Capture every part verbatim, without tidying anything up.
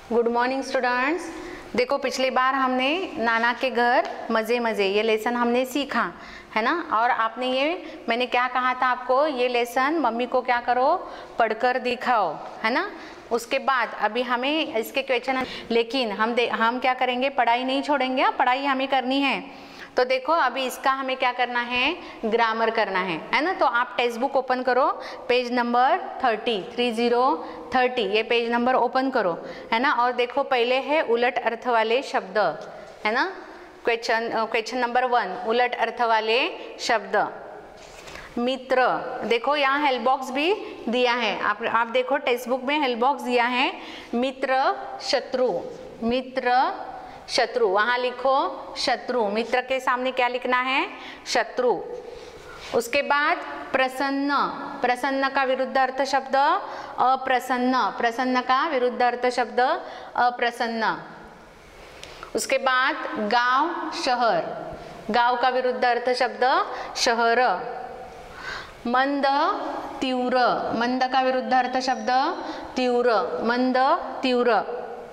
Good morning students. देखो पिछली बार हमने नाना के घर मज़े मज़े ये लेसन हमने सीखा है ना, और आपने ये मैंने क्या कहा था आपको, ये लेसन मम्मी को क्या करो, पढ़कर दिखाओ, है ना। उसके बाद अभी हमें इसके क्वेश्चन, लेकिन हम दे हम क्या करेंगे, पढ़ाई नहीं छोड़ेंगे, पढ़ाई हमें करनी है। तो देखो अभी इसका हमें क्या करना है, ग्रामर करना है, है ना। तो आप टेक्स्ट बुक ओपन करो, page number thirty three zero thirty ये पेज नंबर ओपन करो, है ना। और देखो पहले है उलट अर्थ वाले शब्द, है ना। क्वेश्चन क्वेश्चन नंबर वन, उलट अर्थ वाले शब्द। मित्र, देखो यहाँ हेल्प बॉक्स भी दिया है, आप आप देखो टेक्स्ट बुक में हेल्प बॉक्स दिया है। मित्र शत्रु, मित्र शत्रु, वहाँ लिखो शत्रु, मित्र के सामने क्या लिखना है, शत्रु। उसके बाद प्रसन्न, प्रसन्न का विरुद्ध अर्थ शब्द अप्रसन्न, प्रसन्न का विरुद्ध अर्थ शब्द अप्रसन्न। उसके बाद गांव शहर, गांव का विरुद्ध अर्थ शब्द शहर। मंद तीव्र, मंद का विरुद्ध अर्थ शब्द तीव्र, मंद तीव्र।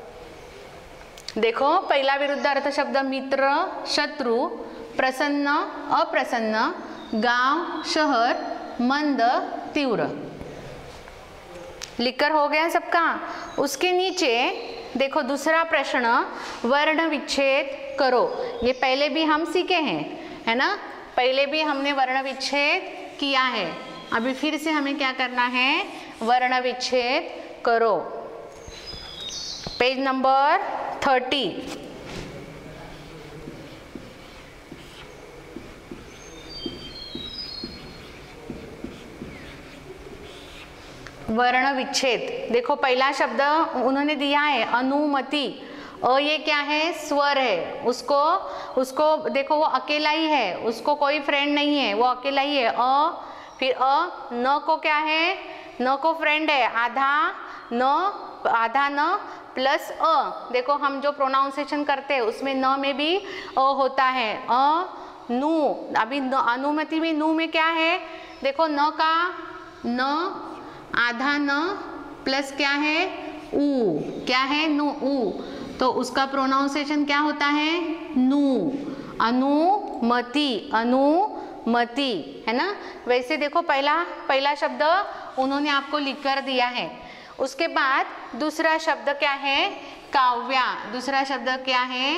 देखो पहला विरुद्ध अर्थ शब्द मित्र शत्रु, प्रसन्न अप्रसन्न, गांव शहर, मंद तीव्र। लिखकर हो गया सबका। उसके नीचे देखो दूसरा प्रश्न, वर्ण विच्छेद करो। ये पहले भी हम सीखे हैं, है ना, पहले भी हमने वर्ण विच्छेद किया है। अभी फिर से हमें क्या करना है, वर्ण विच्छेद करो। Page number thirty. वर्ण विच्छेद, देखो पहला शब्द उन्होंने दिया है अनुमति। अ ये क्या है, स्वर है, उसको उसको देखो वो अकेला ही है, उसको कोई फ्रेंड नहीं है, वो अकेला ही है। अ फिर अ, न को क्या है, न को फ्रेंड है, आधा न, आधा न प्लस अ। देखो हम जो प्रोनाउंसिएशन करते हैं उसमें न में भी अ होता है। अ नु, अभी अनुमति में नु में क्या है, देखो न का न, आधा न प्लस क्या है ऊ, क्या है नु, ऊ, तो उसका प्रोनाउंसिएशन क्या होता है, नू, अनुमति, अनुमति, है ना। वैसे देखो पहला पहला शब्द उन्होंने आपको लिख कर दिया है। उसके बाद दूसरा शब्द क्या है, काव्या, दूसरा शब्द क्या है,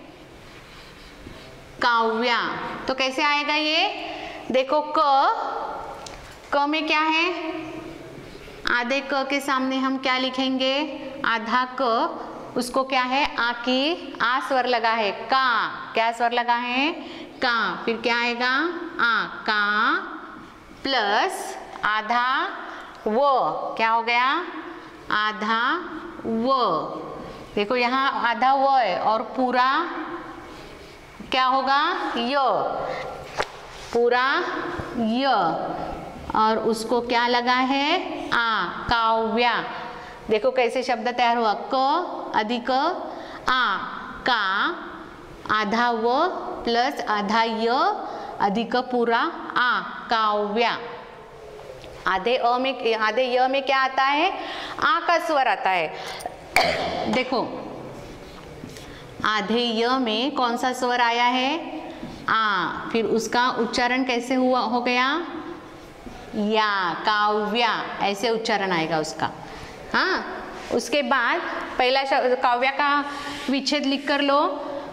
काव्या। तो कैसे आएगा ये, देखो क, क में क्या है, आधे क के सामने हम क्या लिखेंगे, आधा क, उसको क्या है, आ की आ स्वर लगा है, का, क्या स्वर लगा है, का, फिर क्या आएगा, आ, का प्लस आधा वो, क्या हो गया, आधा वो। देखो यहाँ आधा वो है और पूरा क्या होगा, य, पूरा य, और उसको क्या लगा है, आ, काव्या। देखो कैसे शब्द तैयार हुआ, क अधिक आ, का, आधा व प्लस आधा य अधिक पूरा आ, काव्या। आधे अ में, आधे य में क्या आता है, आ का स्वर आता है। देखो आधे य में कौन सा स्वर आया है, आ, फिर उसका उच्चारण कैसे हुआ हो गया, या, काव्या, ऐसे उच्चारण आएगा उसका। हाँ, उसके बाद पहला शब्द काव्या का विच्छेद लिख कर लो।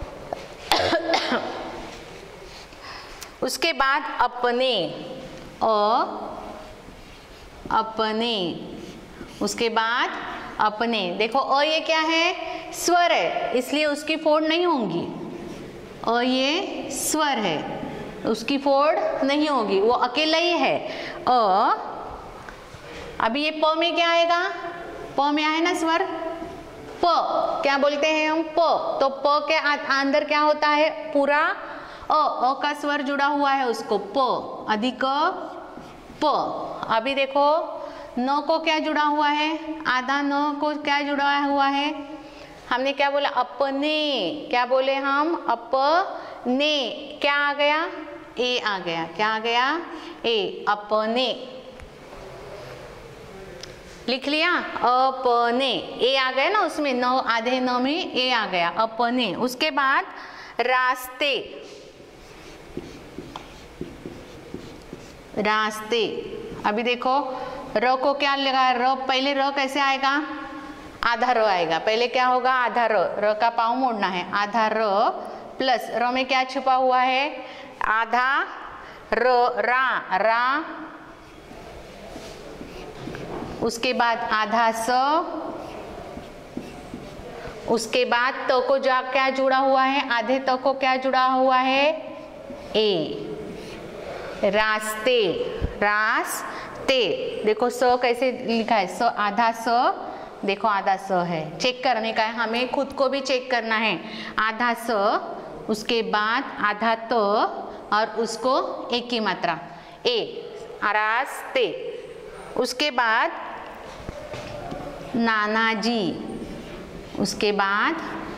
उसके बाद अपने, अ, अपने, उसके बाद अपने। देखो अ ये क्या है, स्वर है, इसलिए उसकी फोड़ नहीं होंगी। अ ये स्वर है, उसकी फोड़ नहीं होगी, वो अकेला ही है। अ, अभी ये प में क्या आएगा, प में आए ना स्वर, प क्या बोलते हैं हम, प, तो प के अंदर क्या होता है, पूरा अ, अ का स्वर जुड़ा हुआ है, उसको प अधिक प। अभी देखो न को क्या जुड़ा हुआ है, आधा न को क्या जुड़ा हुआ है, हमने क्या बोला, अपने, क्या बोले हम, अपने, क्या आ गया, ए आ गया, क्या आ गया, ए, अपने। लिख लिया, अपने, ए आ गया ना उसमें, न आधे न में ए आ गया, अपने। उसके बाद रास्ते, रास्ते। अभी देखो र को क्या लगा, र पहले र कैसे आएगा, आधा र आएगा। पहले क्या होगा, आधा र, र का पाँव मोड़ना है, आधा र प्लस र में क्या छुपा हुआ है, आधा र, रा, रा, उसके बाद आधा स, उसके बाद त को जा क्या जुड़ा हुआ है, आधे त को क्या जुड़ा हुआ है, ए, रास्ते, रास्ते। देखो स कैसे लिखा है, स आधा स, देखो आधा स है, चेक करने का है, हमें खुद को भी चेक करना है। आधा स, उसके बाद आधा त और उसको एक की मात्रा ए, रास्ते। उसके बाद नानाजी, उसके बाद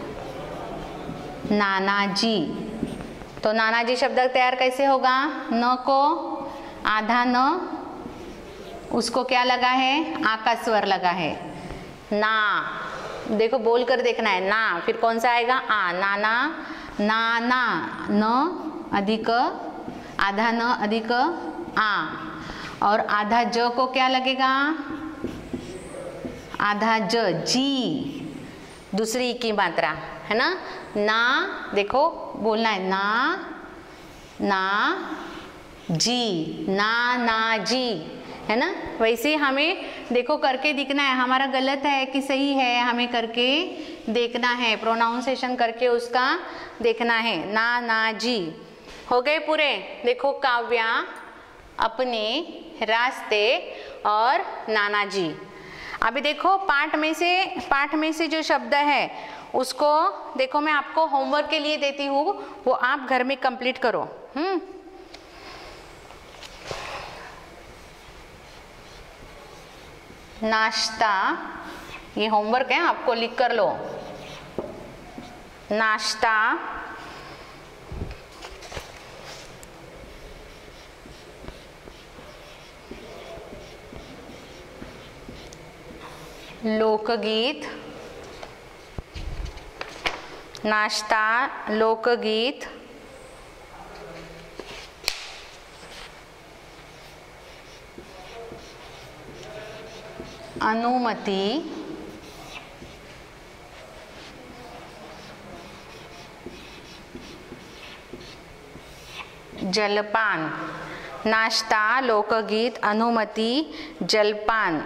नानाजी। तो नानाजी शब्द तैयार कैसे होगा, न को आधा न, उसको क्या लगा है, आ का स्वर लगा है, ना। देखो बोल कर देखना है, ना, फिर कौन सा आएगा, आ, नाना, नाना, न अधिक आधा न अधिक आ, और आधा ज को क्या लगेगा, आधा ज, जी, दूसरी की मात्रा है ना, ना। देखो बोलना है, ना, ना जी, ना, ना जी, है ना। वैसे ही हमें देखो करके दिखना है, हमारा गलत है कि सही है, हमें करके देखना है, प्रोनाउंसिएशन करके उसका देखना है। ना, ना जी हो गए पूरे। देखो काव्या, अपने, रास्ते और नाना जी। अभी देखो पाठ में से पाठ में से जो शब्द है उसको देखो मैं आपको होमवर्क के लिए देती हूँ, वो आप घर में कंप्लीट करो। हम्म नाश्ता, ये होमवर्क है, आपको लिख कर लो। नाश्ता, लोकगीत, नाश्ता, लोकगीत, अनुमति, जलपान। नाश्ता, लोकगीत, अनुमति, जलपान।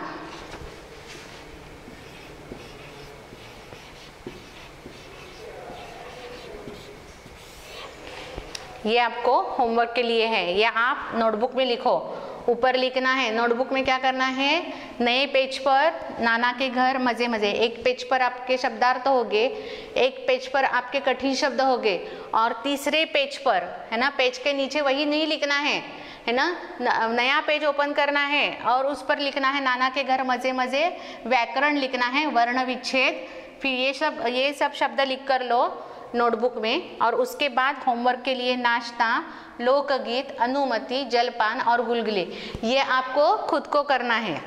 ये आपको होमवर्क के लिए है, ये आप नोटबुक में लिखो, ऊपर लिखना है। नोटबुक में क्या करना है, नए पेज पर नाना के घर मजे मजे, एक पेज पर आपके शब्दार्थ होंगे, एक पेज पर आपके कठिन शब्द होंगे, और तीसरे पेज पर है ना, पेज के नीचे वही नहीं लिखना है, है ना, नया पेज ओपन करना है और उस पर लिखना है नाना के घर मजे मजे, व्याकरण लिखना है, वर्ण विच्छेद, फिर ये सब ये सब शब्द लिख कर लो नोटबुक में। और उसके बाद होमवर्क के लिए नाश्ता, लोकगीत, अनुमति, जलपान और गुलगुले, ये आपको खुद को करना है।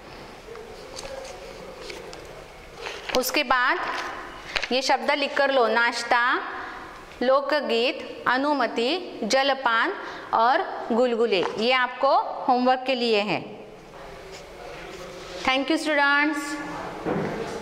उसके बाद ये शब्द लिख कर लो, नाश्ता, लोकगीत, अनुमति, जलपान और गुलगुले, ये आपको होमवर्क के लिए है। Thank you students.